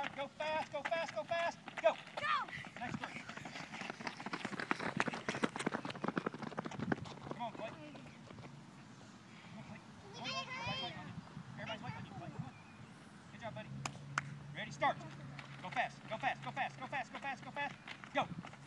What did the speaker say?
Go fast, go fast, go fast. Go. Go. Next three. Come on, Clay. Come on, Clay. Everybody's waiting on you. Everybody's waiting on you, Clay. Come on. Good job, buddy. Ready, start. Go fast, go fast, go fast, go fast, go fast, go fast. Go.